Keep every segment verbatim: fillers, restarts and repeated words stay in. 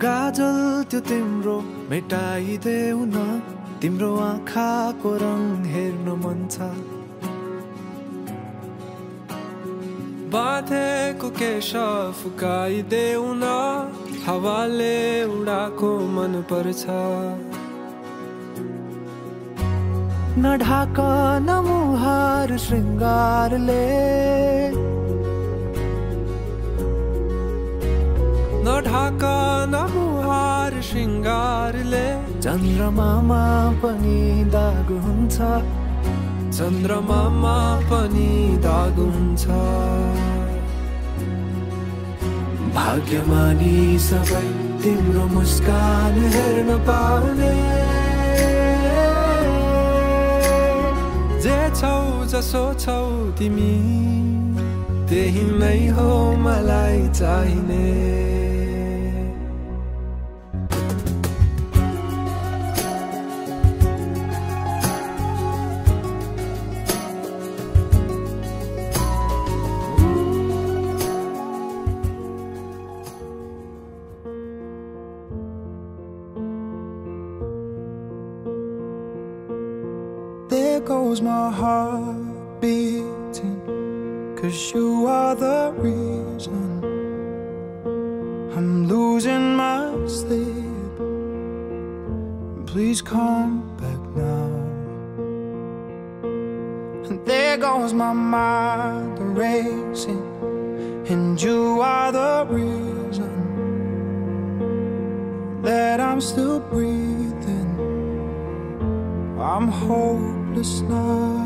गाजल त्यो तिम्रो मेटाइदेऊ न तिम्रो आँखाको रङ हेर्न मन छ बाँधेको केश फुकाइदेऊ न हावाले उडाको मन पर्छ नढाक न मुहार श्रृंगारले नढाक न मुहार श्रृंगारले चन्द्रमामा पनि दाग हुन्छ चन्द्रमामा पनि दाग हुन्छ भाग्यमानी सबै तिम्रो मुस्कान हेर्न पाउने जे छौ जसो छौ तिमी त्यही नै हो मलाई चाहिने There goes my heart beating, 'cause you are the reason I'm losing my sleep. Please come back now. And there goes my mind racing, and you are the reason that I'm still breathing. I'm hopeless now.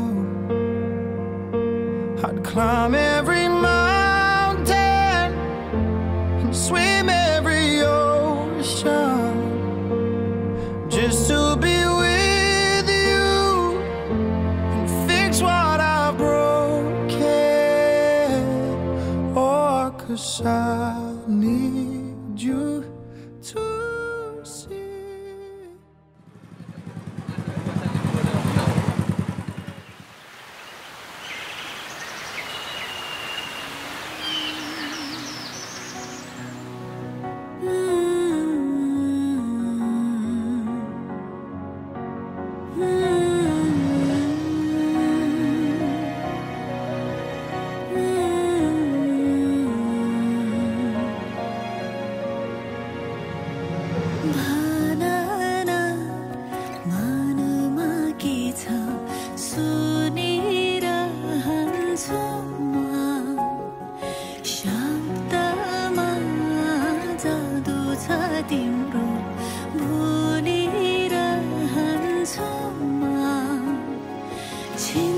I'd climb every mountain and swim every ocean just to be with you and fix what I've broken. Oh, 'cause I need you to see. तिम्रो भुलिरहन्छौ म